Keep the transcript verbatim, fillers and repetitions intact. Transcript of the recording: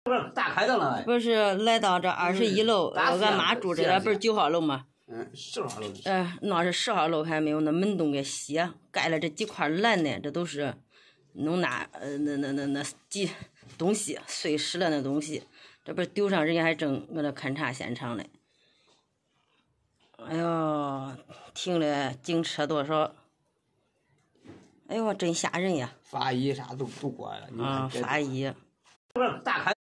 不是大开灯了， 不是来到这二十一楼，俺妈住这边不是九号楼吗？ 嗯，十号楼。 呃，那是十号楼，还没有那门洞给卸，盖了这几块栏呢，这都是弄那呃那那那那几东西碎石了那东西，这不是丢上，人家还正搁那勘察现场嘞。哎呦，停了警车多少？哎呦，真吓人呀！ 法医啥都都过来了， 啊，法医。 不是大开。